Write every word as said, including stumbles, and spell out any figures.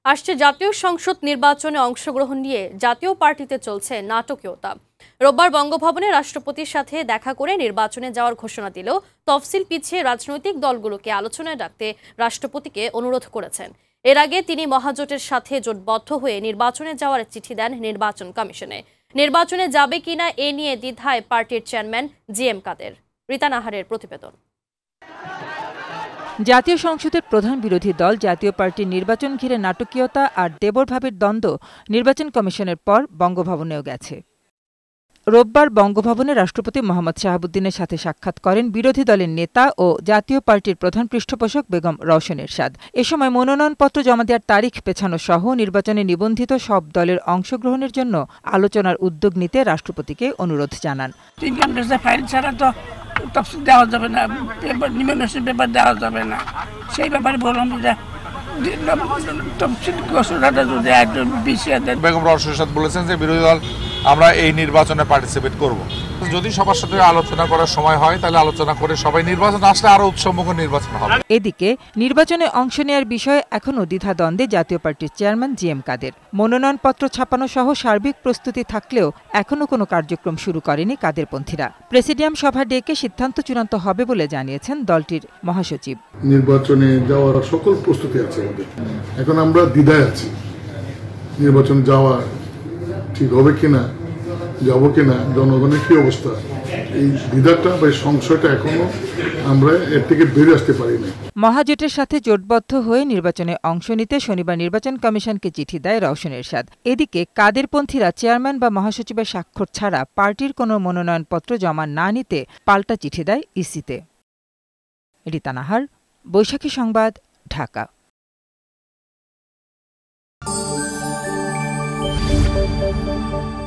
আসছে জাতীয় সংসদ নির্বাচনে অংশগ্রহণ নিয়ে জাতীয় পার্টিতে চলছে নাটকীয়তা। রোববার বঙ্গভবনে রাষ্ট্রপতির সাথে দেখা করে নির্বাচনে যাওয়ার ঘোষণা দিলেও তফসিল পিছিয়ে রাজনৈতিক দলগুলোকে আলোচনায় ডাকতে রাষ্ট্রপতিকে অনুরোধ করেছেন। এর আগে তিনি মহাজোটের সাথে জোটবদ্ধ হয়ে নির্বাচনে যাওয়ার চিঠি দেন নির্বাচন কমিশনে। নির্বাচনে যাবে কিনা এ নিয়ে দ্বিধায় পার্টির চেয়ারম্যান জি এম কাদের। রীতা নাহারের প্রতিবেদন। জাতীয় সংসদের প্রধান বিরোধী দল জাতীয় পার্টির নির্বাচন ঘিরে নাটকীয়তা আর দেবর ভাবের দ্বন্দ্ব নির্বাচন কমিশনের পর বঙ্গভবনেও গেছে। রোববার বঙ্গভবনে রাষ্ট্রপতি মোহাম্মদ শাহাবুদ্দিনের সাথে সাক্ষাৎ করেন বিরোধী দলের নেতা ও জাতীয় পার্টির প্রধান পৃষ্ঠপোষক বেগম রওশন এরশাদ। এ সময় মনোনয়নপত্র জমা দেওয়ার তারিখ পেছানো সহ নির্বাচনে নিবন্ধিত সব দলের অংশগ্রহণের জন্য আলোচনার উদ্যোগ নিতে রাষ্ট্রপতিকে অনুরোধ জানান। তফসিল দেওয়া যাবে না, পেপার নিম্নমেশন পেপার দেওয়া যাবে না, সেই ব্যাপারে বললাম যে তফসিল ঘোষণাটা যদি একজন বিশিয়ে দেন। বেগম রওশন এরশাদ বলেছেন যে বিরোধী দল আমরা এই নির্বাচনে পার্টিসিপেট করব। যদি সবার সাথে আলোচনা করার সময় হয় তাহলে আলোচনা করে সবাই নির্বাচন আসলে আরো উৎসবমুখর নির্বাচন হবে। এদিকে নির্বাচনে অংশ নেওয়ার বিষয়ে এখনও দ্বিধাদ্বন্দ্বে জাতীয় পার্টির চেয়ারম্যান জি এম কাদের। মনোনয়নপত্র ছাপানো সহ সার্বিক প্রস্তুতি থাকলেও এখনও কোনো কার্যক্রম শুরু করেনি কাদেরপন্থীরা। প্রেসিডিয়াম সভা ডেকে সিদ্ধান্ত চূড়ান্ত হবে বলে জানিয়েছেন দলটির মহাসচিব। নির্বাচনে যাওয়ার সকল প্রস্তুতি আছে আমাদের, এখন আমরা দ্বিধায় আছি নির্বাচন যাওয়া ঠিক হবে কিনা, যাবো কিনা, জনগণের কি অবস্থা, এই দ্বিধাটা বা সংশয়টা এখনো আমরা এর থেকে বেরিয়ে আসতে পারি না। মহাজোটের সাথে জোটবদ্ধ হয়ে নির্বাচনে অংশ নিতে শনিবার নির্বাচন কমিশনকে চিঠি দেয় রওশন এরশাদ। এদিকে কাদেরপন্থীরা চেয়ারম্যান বা মহাসচিবের স্বাক্ষর ছাড়া পার্টির কোনো মনোনয়নপত্র জমা না নিতে পাল্টা চিঠি দেয় ইসিতে। রীতা নাহার, বৈশাখী সংবাদ, ঢাকা। Thank you.